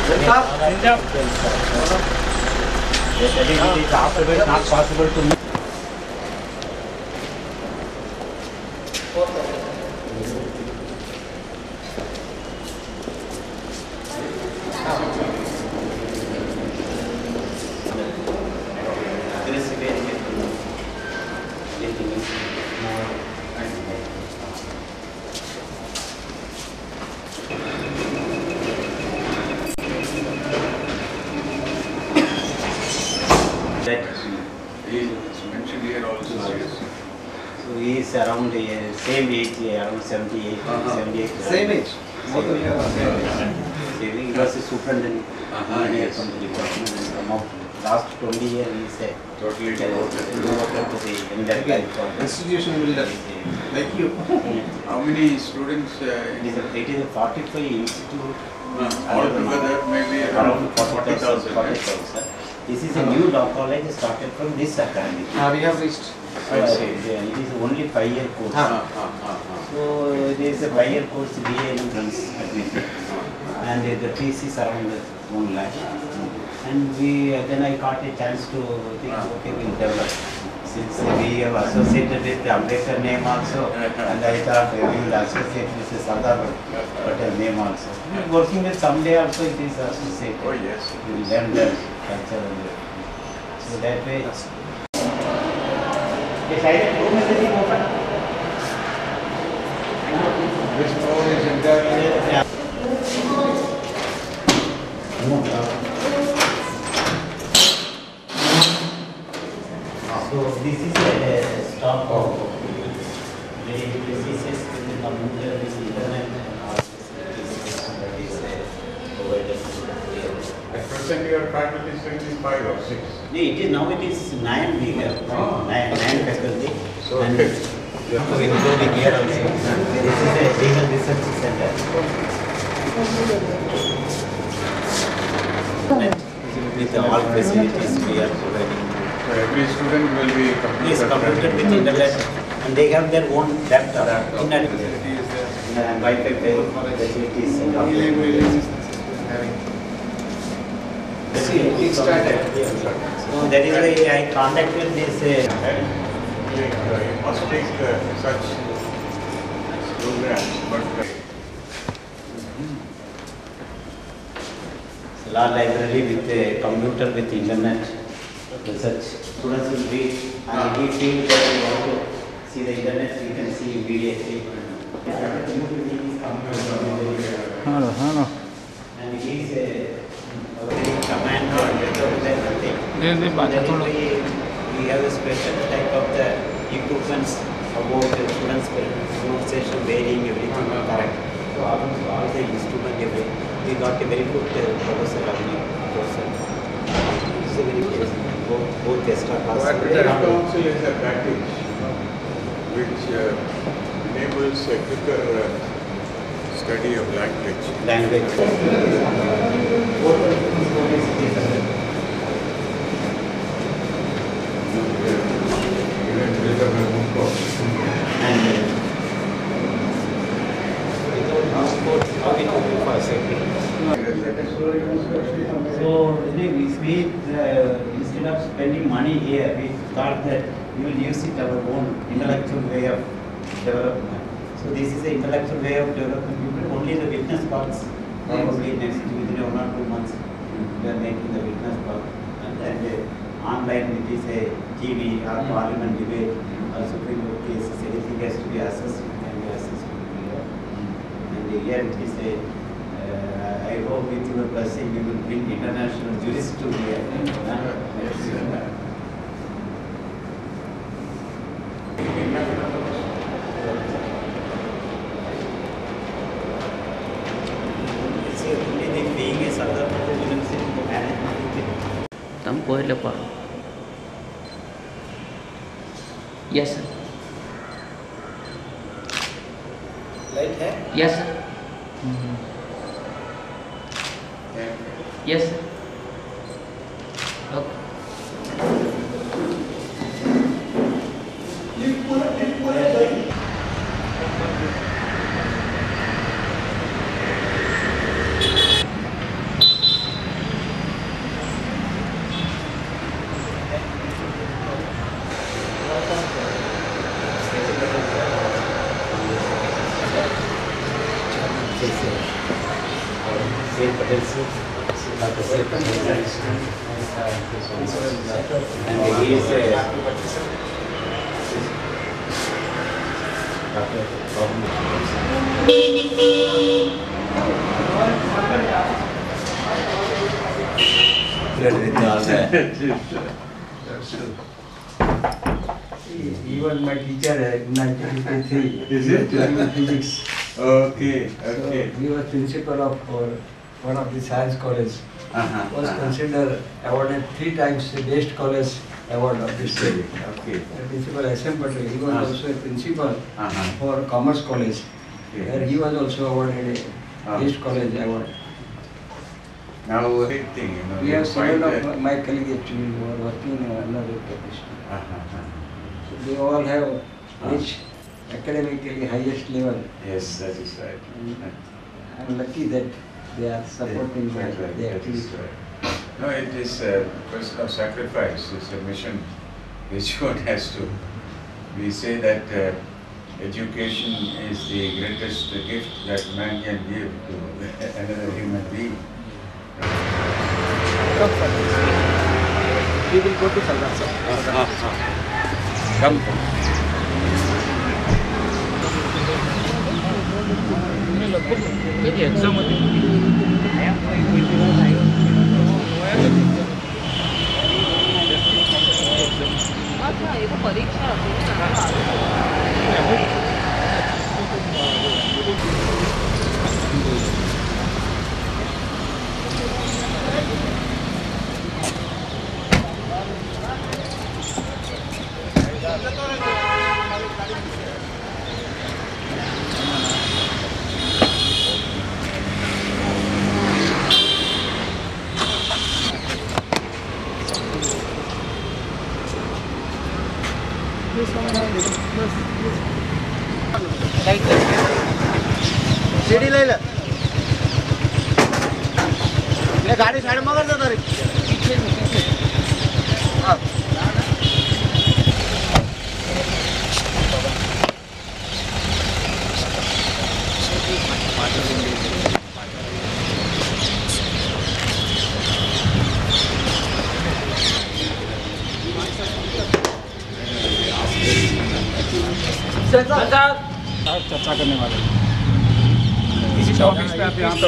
It is not possible to move. That He is mentioned here also. so he is around same age, around 78, 78. Same age. Same age. He was a superintendent Yes. from the department, and from last 20 years he is Totally devoted to the Again, entire institution builder, like you. How many students It is a 45 institute. altogether? Maybe Around around 40,000. 40,000. 40,000. This is a new law college started from this academy. We have reached. So, it is only 5-year course. So there is a 5-year course BA entrance admission, and the fees is around 1 lakh. And then I got a chance to think, okay, we'll develop. Since we have associated with the Ambedkar name also, and I thought we will associate with the Sardar Patel name also. Working with someday also it is associated. Oh yes. We will learn the culture and so that way. Yes, I room is open. Which floor is entirely? So this is a stop of very diseases with the computer, with internet and all facilities that is provided here. At present your faculty strength is 5 or 6. It is now it is 9 we have, nine faculty. So And including here also. This is a legal research center. With all facilities we are providing. So every student will be Yes, computer with internet, and they have their own laptop, internet facilities there. and Wi-Fi facilities and all. It started. So that is why I contacted this. You must take such programs, but Law library with a computer with internet research. Students will read and if you feel that you want to see the internet, you can see immediately. Hello. And he is a commando and nothing. दे बात थोड़ा We have a special type of the equipments about the students' pronunciation, varying everything correct. So all the instrument, we got a very good professor, Avni professor. He's a very good, both extra classes. Adversary Council is a package which enables a quicker study of language. Language. Even build up a book course. And without passport, how it will be possible? So we instead of spending money here, we thought that we will use it our own intellectual way of development. So this is the intellectual way of development. Only the witness box. Probably next within 1 or 2 months, we are making the witness box. And then online, it is a TV or parliament debate or Supreme Court cases. Anything has to be assessed, it can be assessed here. And here it is a. I hope with your blessing we will bring international jurists to here. Only the being a Sardar Patel University management. तम कोई ले पढ़ो yes sir Light है? Yes sir yes sir okay Sir Patel sir, Dr. Sir Patel sir. And he is Dr. with all the He was my teacher in 1953. Is it? Physics. Okay, So okay. he was principal of one of the science college. Was considered awarded 3 times the best college award of the state. Okay. The principal SM Patel, he was also a principal Uh-huh. for Commerce College, Okay. where he was also awarded a best college award. Now, big thing, you know. We you have find several that- of my colleagues actually who are working in another profession. Uh-huh. So they all have reached academically highest level. Yes, that is right. I'm lucky that they are supporting my Right, right, the that is activity. right. No, it is a question of sacrifice. It's a mission which one has to. We say that education is the greatest gift that man can give to another human being. We will go to Salman sir. Come. कधी exam होती अच्छा एगो परीक्षा CD ले ले गाड़ी side में कर दो तारी चर्चा करने वाले इसी टॉपिक्स पे आप यहाँ पे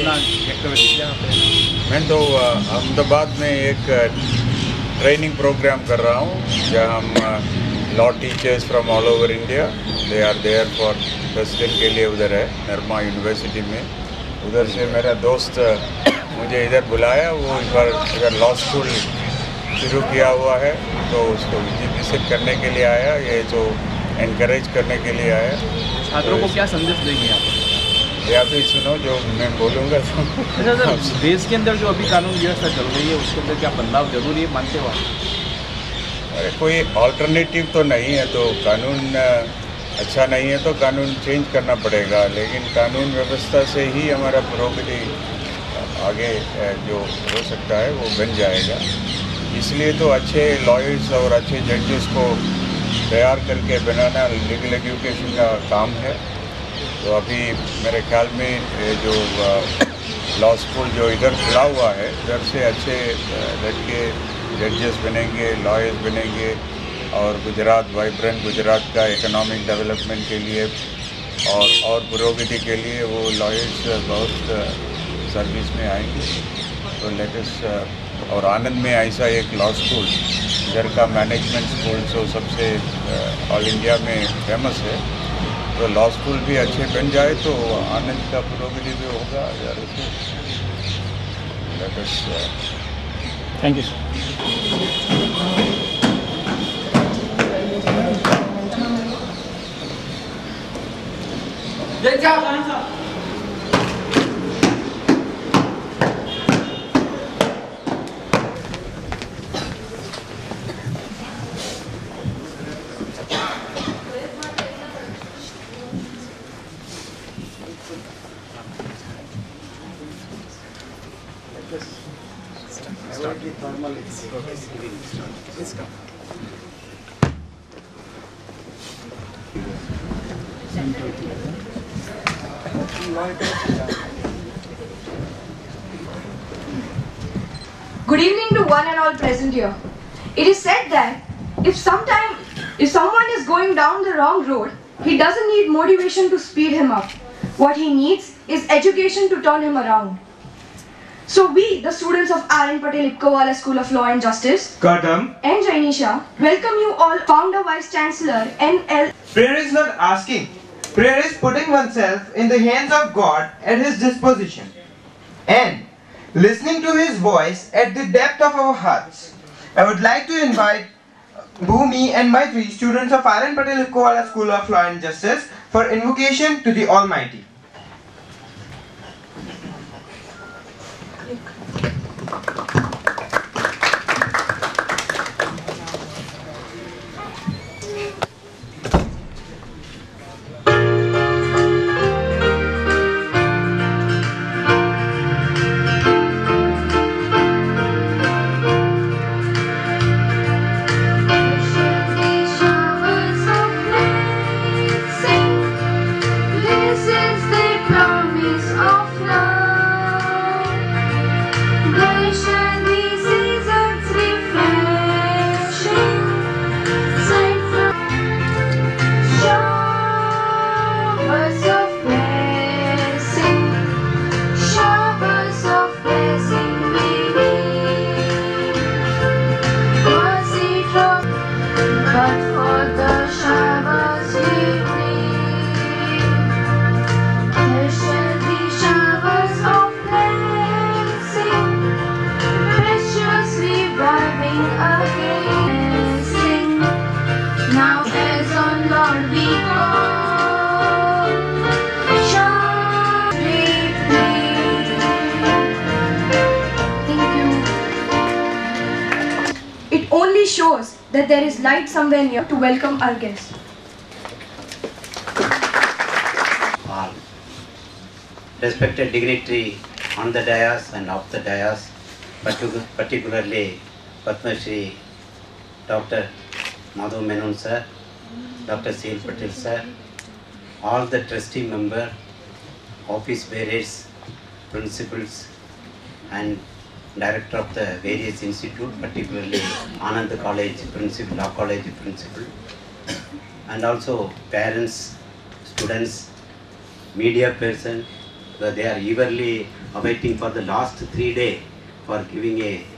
मैं तो अहमदाबाद में एक ट्रेनिंग प्रोग्राम कर रहा हूँ जहाँ हम law teachers from all over India they are there for 10 दिन के लिए उधर है नरमा यूनिवर्सिटी में। उधर से मेरा दोस्त मुझे इधर बुलाया, वो इस बार इधर लॉ स्कूल शुरू किया हुआ है तो उसको विजिट करने के लिए आया, ये तो एनकरेज करने के लिए आया। छात्रों को क्या संदेश देंगे आप? या फिर सुनो जो मैं बोलूँगा तो देश के अंदर जो अभी कानून व्यवस्था चल रही है उसके अंदर क्या बदलाव जरूरी है मानते हो आप? अरे कोई ऑल्टरनेटिव तो नहीं है, तो कानून अच्छा नहीं है तो कानून चेंज करना पड़ेगा, लेकिन कानून व्यवस्था से ही हमारा प्रोग्रेस आगे जो हो सकता है वो बन जाएगा। इसलिए तो अच्छे लॉयर्स और अच्छे जजेस को तैयार करके बनाना लीगल एजुकेशन का काम है। तो अभी मेरे ख्याल में जो लॉ स्कूल जो इधर खुला हुआ है, इधर से अच्छे लड़के जजेस बनेंगे, लॉयर्स बनेंगे और गुजरात वाइब्रेंट गुजरात का इकोनॉमिक डेवलपमेंट के लिए और प्रगति के लिए वो लॉयर्स बहुत सर्विस में आएंगे। तो लेटेस्ट और आनंद में ऐसा एक लॉ स्कूल इधर का मैनेजमेंट स्कूल जो सबसे ऑल इंडिया में फेमस है, तो लॉ स्कूल भी अच्छे बन जाए तो आनंद का प्रगति भी होगा। Thank you Good evening to one and all present here. It is said that if someone is going down the wrong road, he doesn't need motivation to speed him up. What he needs is education to turn him around. So we, the students of R.N. Patel Ipkawala School of Law and Justice, Gautam and Jainisha, welcome you all, Founder Vice Chancellor N.L. Prayer is not asking. Prayer is putting oneself in the hands of God at His disposition and listening to His voice at the depth of our hearts. I would like to invite Bhumi and Maitri, students of R.N. Patel Ipkawala School of Law and Justice, for invocation to the Almighty. Shows that there is light somewhere near to welcome our guests. All respected dignitary on the dais and off the dais, particularly Padma Shri Dr. Madhav Menon sir, Dr. C.L. Patel sir, all the trustee member, office bearers, principals and director of the various institute, particularly Anand College principal, Law College principal, and also parents, students, media person, they are eagerly awaiting for the last 3 days for giving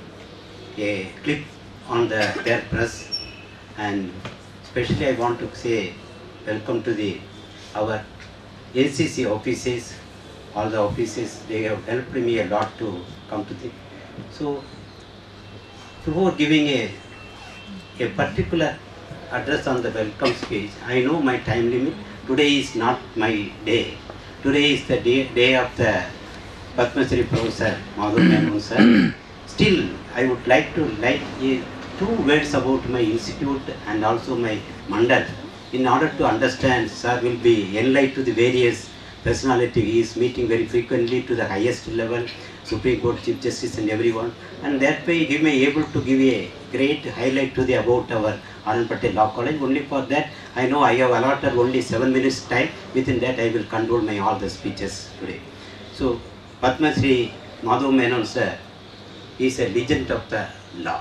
a clip on their press. And especially I want to say welcome to our NCC offices, all the offices. They have helped me a lot to come to the. So, before giving a particular address on the welcome speech, I know my time limit. Today is not my day. Today is the day of the Padma Shri Professor Madhav Menon sir. Still, I would like to two words about my institute and also my mandal. In order to understand, sir will be enlightened to the various personality. He is meeting very frequently to the highest level, Supreme Court Chief Justice and everyone, and that way he may able to give a great highlight to about our R.N. Patel Law College. Only for that, I know I have allotted only 7 minutes time. Within that, I will control my all the speeches today. So, Padma Shri Madhav Menon sir is a legend of the law.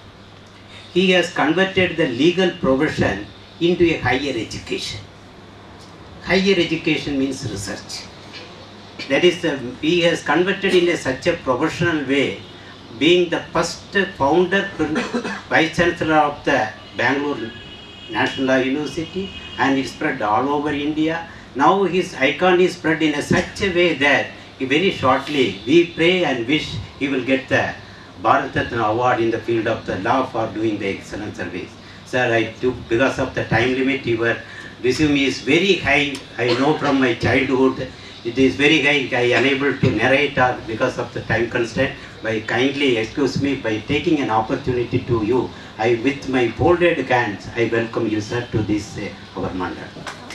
He has converted the legal profession into a higher education. Higher education means research. That is, he has converted in such a professional way, being the first founder, Vice Chancellor of the Bangalore National Law University, and it spread all over India. Now his icon is spread in such a way that very shortly we pray and wish he will get the Bharat Ratna award in the field of the law for doing the excellent service. Sir, I took, because of the time limit, your resume is very high. I know from my childhood. It is very high. I am unable to narrate because of the time constraint. By kindly excuse me by taking an opportunity to you. With my folded hands, I welcome you, sir, to this our mandal.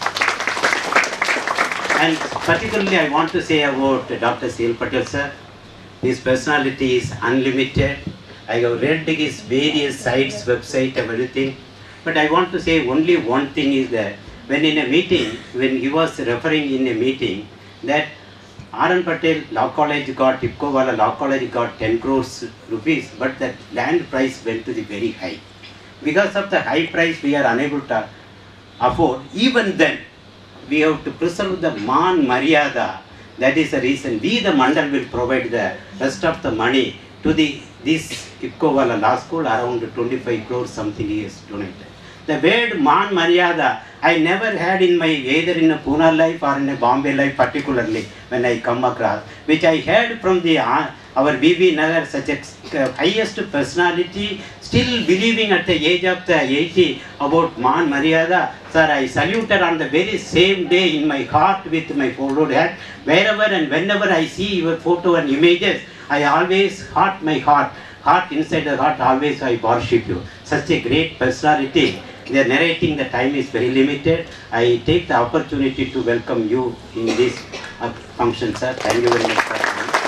And particularly, I want to say about Dr. C.L. Patel, sir. His personality is unlimited. I have read his various sites, website, everything. But I want to say only one thing is that when in a meeting, when he was referring in a meeting, that R.N. Patel Law College got, Ipkowala Law College got 10 crores rupees, but the land price went to the very high. Because of the high price, we are unable to afford. Even then, we have to preserve the Man Maryada. That is the reason we, the Mandal, will provide the rest of the money to this Ipkowala Law School. Around 25 crores something is donated. The word Man Maryada, I never had in my, either in a Pune life or in a Bombay life particularly, when I come across, which I heard from the our B.B. Nagar, such a highest personality, still believing at the age of the 80 about Man Maryada. Sir, I saluted on the very same day in my heart with my folded hat. Wherever and whenever I see your photo and images, I always my heart inside the heart, always I worship you. Such a great personality. The narrating, the time is very limited. I take the opportunity to welcome you in this function, sir. Thank you very much, sir.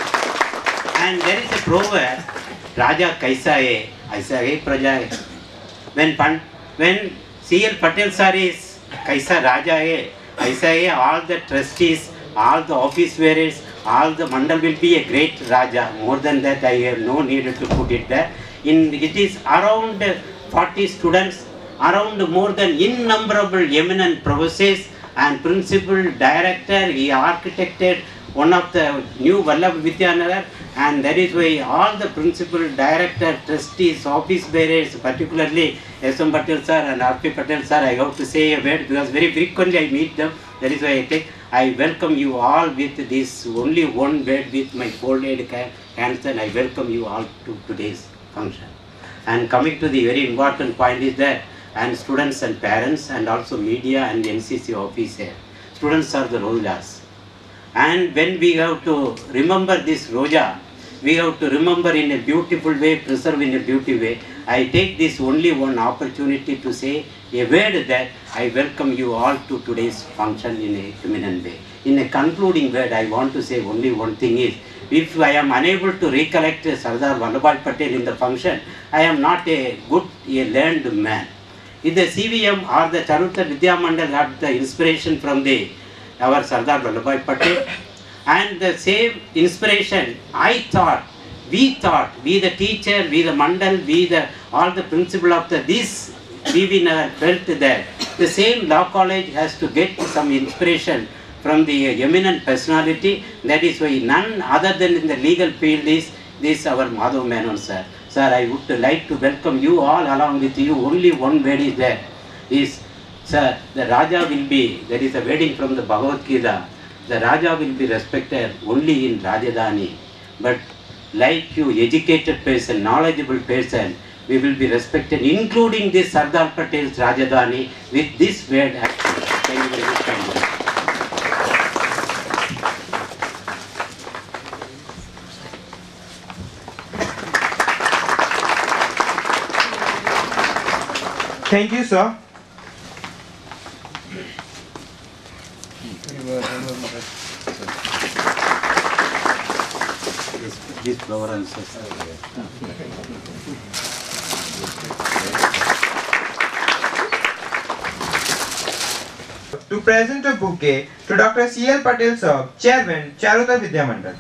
And there is a proverb, Raja Kaisa hai, Aisa hai Praja hai. When C.L. Patel sir is Kaisa Raja hai, Aisa hai, all the trustees, all the office bearers, all the Mandal will be a great Raja. More than that, I have no need to put it there. It is around 40 students, around more than innumerable eminent professors and principal director. He architected one of the new Vallabh Vidyanagar, and that is why all the principal director, trustees, office bearers, particularly S.M. Patel sir and R.P. Patel sir, I have to say a word because very frequently I meet them. That is why I welcome you all with this only one word with my folded hands, and I welcome you all to today's function. And coming to the very important point is that, and students and parents and also media and NCC officer, students are the Rojas. And when we have to remember this Roja, we have to remember in a beautiful way, preserve in a beautiful way. I take this only one opportunity to say a word that I welcome you all to today's function in a eminent way. In a concluding word, I want to say only one thing is, if I am unable to recollect Sardar Vallabhbhai Patel in the function, I am not a learned man. If the CVM or the Charutar Vidya Mandal had the inspiration from our Sardar Vallabhbhai Patel, and the same inspiration we the teacher, we the Mandal, all the principal of this B.B. Nagar felt that the same law college has to get some inspiration from the eminent personality. That is why none other than in the legal field is this our Madhav Menon sir. Sir, I would like to welcome you all along with you. Only one word is there. Sir, the Raja will be, that is a wedding from the Bhagavad Gita. The Raja will be respected only in Rajadhani. But like you, educated person, knowledgeable person, we will be respected, including this Sardar Patel's Rajadhani, with this word. Thank you very much. Thank you, sir. This flower answer. To present a bouquet to Dr. C.L. Patel sir, Chairman, Charutar Vidya Mandal.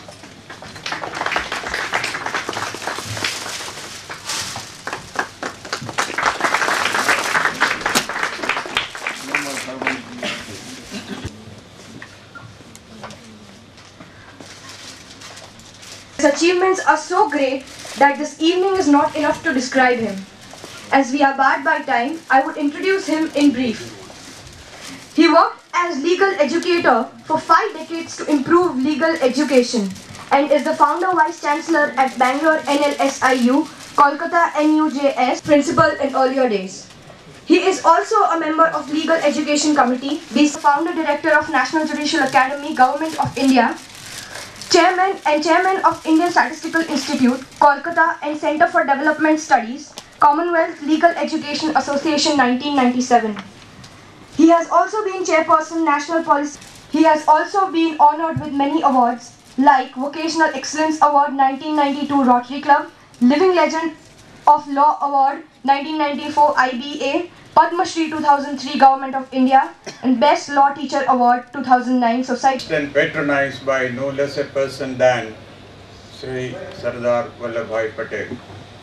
His achievements are so great that this evening is not enough to describe him. As we are barred by time, I would introduce him in brief. He worked as legal educator for 5 decades to improve legal education and is the founder vice chancellor at Bangalore NLSIU, Kolkata NUJS principal in earlier days. He is also a member of Legal Education Committee, founder director of National Judicial Academy, Government of India, Chairman of Indian Statistical Institute, Kolkata, and Center for Development Studies, Commonwealth Legal Education Association 1997. He has also been chairperson National Policy. He has also been honored with many awards like Vocational Excellence Award 1992 Rotary Club, Living Legend of Law Award 1994 IBA, Padma Shri 2003 Government of India, and Best Law Teacher Award 2009 Society. And patronized by no less a person than Sri Sardar Vallabhbhai Patel.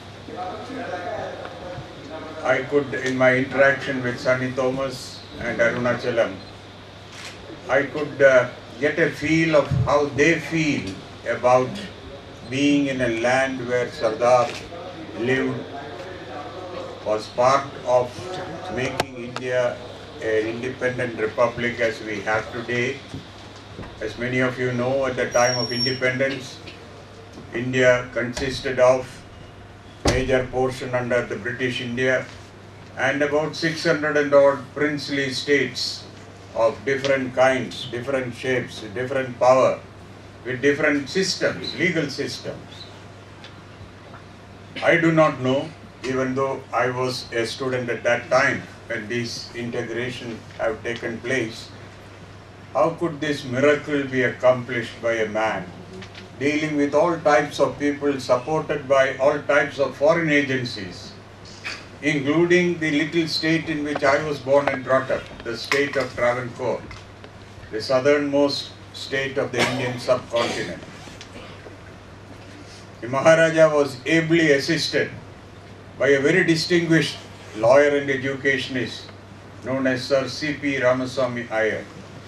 I could, in my interaction with Sunny Thomas and Arunachalam, I could get a feel of how they feel about being in a land where Sardar lived, was part of making India an independent republic as we have today. As many of you know, at the time of independence, India consisted of major portion under the British India and about 600 and odd princely states of different kinds, different shapes, different power, with different systems, legal systems. I do not know, even though I was a student at that time when this integration have taken place, how could this miracle be accomplished by a man dealing with all types of people, supported by all types of foreign agencies, including the little state in which I was born and brought up, the state of Travancore, the southernmost state of the Indian subcontinent. The Maharaja was ably assisted by a very distinguished lawyer and educationist known as Sir C.P. Ramaswamy Iyer.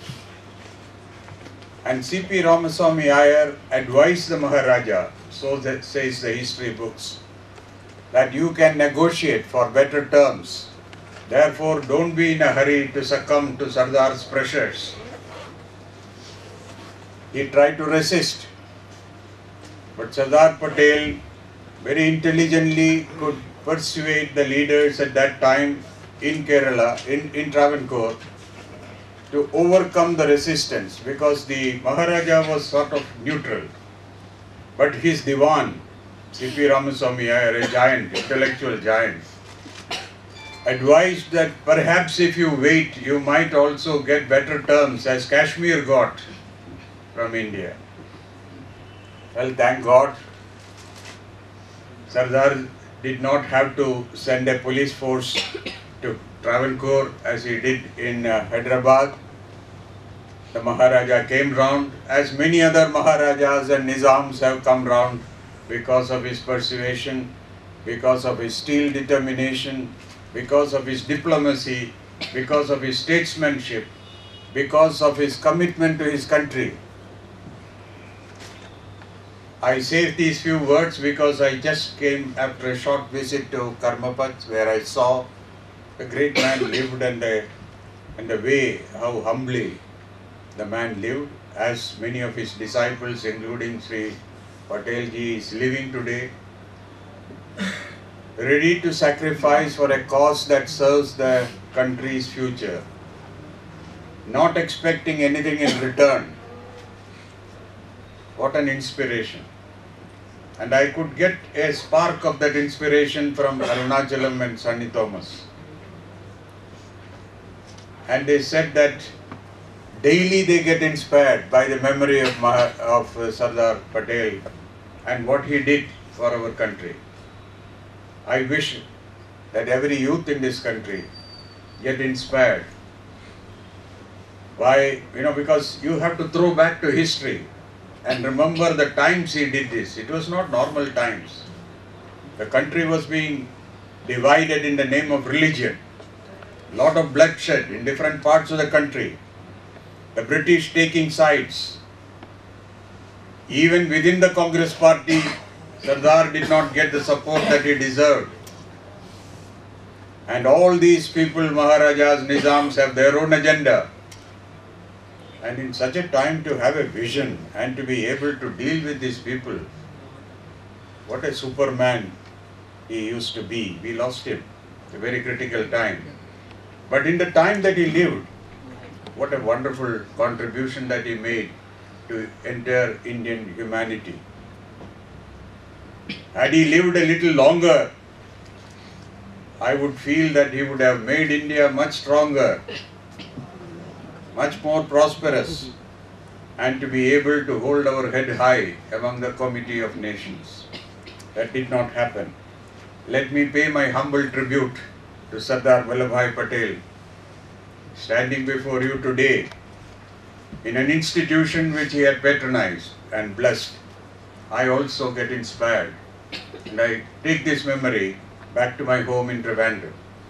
And C.P. Ramaswamy Iyer advised the Maharaja, so that says the history books, that you can negotiate for better terms. Therefore, don't be in a hurry to succumb to Sardar's pressures. He tried to resist, but Sardar Patel very intelligently could persuade the leaders at that time in Kerala, in Travancore, to overcome the resistance, because the Maharaja was sort of neutral. But his Diwan, C.P. Ramaswamy Iyer, a giant, intellectual giant, advised that perhaps if you wait, you might also get better terms as Kashmir got from India. Well, thank God, Sardar did not have to send a police force to Travancore as he did in Hyderabad. The Maharaja came round, as many other Maharajas and Nizams have come round, because of his persuasion, because of his steel determination, because of his diplomacy, because of his statesmanship, because of his commitment to his country. I say these few words because I just came after a short visit to Karmapat, where I saw a great man lived and the way how humbly the man lived, as many of his disciples, including Sri Patel ji, is living today, ready to sacrifice for a cause that serves the country's future, not expecting anything in return. What an inspiration. And I could get a spark of that inspiration from Arunachalam and Sunny Thomas. And they said that daily they get inspired by the memory of Sardar Patel and what he did for our country. I wish that every youth in this country get inspired by, because you have to throw back to history and remember the times he did this. It was not normal times. The country was being divided in the name of religion. Lot of bloodshed in different parts of the country. The British taking sides. Even within the Congress party, Sardar did not get the support that he deserved. And all these people, Maharajas, Nizams, have their own agenda. And in such a time to have a vision and to be able to deal with these people, what a superman he used to be. We lost him at a very critical time. But in the time that he lived, what a wonderful contribution that he made to entire Indian humanity. Had he lived a little longer, I would feel that he would have made India much stronger, much more prosperous, and to be able to hold our head high among the Committee of Nations. That did not happen. let me pay my humble tribute to Sardar Vallabhbhai Patel, standing before you today in an institution which he had patronized and blessed. I also get inspired, and I take this memory back to my home in Trivandrum.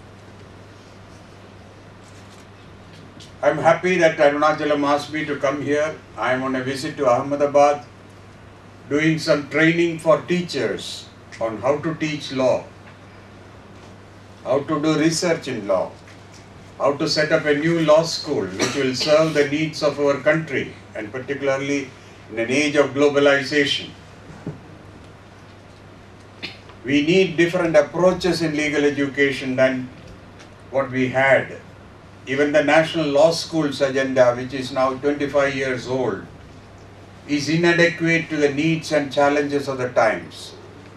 I am happy that Arunachalam asked me to come here. I am on a visit to Ahmedabad, doing some training for teachers on how to teach law, how to do research in law, how to set up a new law school which will serve the needs of our country, and particularly in an age of globalization. We need different approaches in legal education than what we had. Even the National Law School's agenda, which is now 25 years old, is inadequate to the needs and challenges of the times.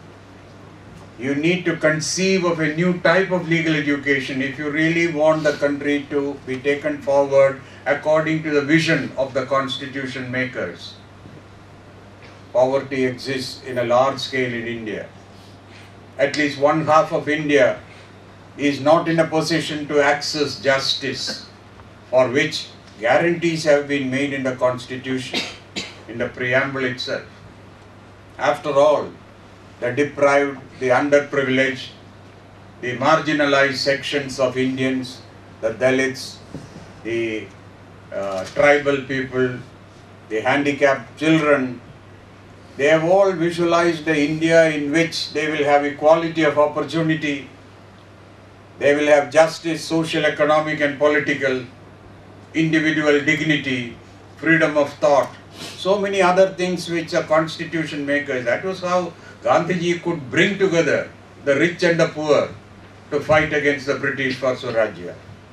You need to conceive of a new type of legal education if you really want the country to be taken forward according to the vision of the constitution makers. Poverty exists in a large scale in India. At least one half of India is not in a position to access justice, for which guarantees have been made in the constitution, in the preamble itself. After all, the deprived, the underprivileged, the marginalized sections of Indians, the Dalits, the tribal people, the handicapped children, they have all visualized the India in which they will have equality of opportunity, they will have justice, social, economic and political, individual dignity, freedom of thought, so many other things which are constitution makers. That was how Gandhiji could bring together the rich and the poor to fight against the British for Swarajya.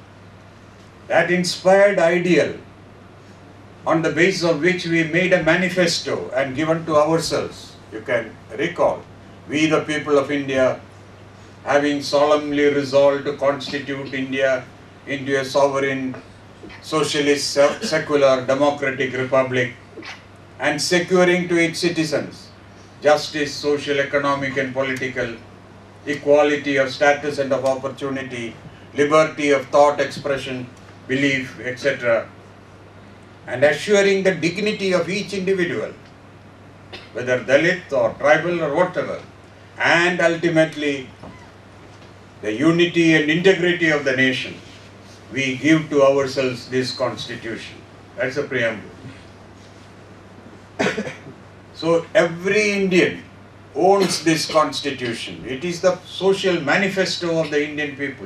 That inspired ideal on the basis of which we made a manifesto and given to ourselves. You can recall, we the people of India, having solemnly resolved to constitute India into a sovereign, socialist, secular, democratic republic, and securing to its citizens justice, social, economic and political, equality of status and of opportunity, liberty of thought, expression, belief, etc., and assuring the dignity of each individual, whether Dalit or tribal or whatever, and ultimately the unity and integrity of the nation. We give to ourselves this constitution. That's the preamble. So every Indian owns this constitution. It is the social manifesto of the Indian people.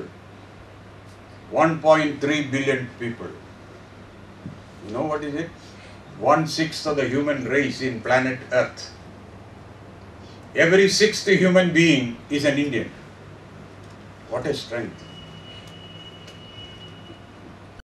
1.3 billion people. You know what is it? 1/6 of the human race in planet Earth. Every sixth human being is an Indian. What a strength.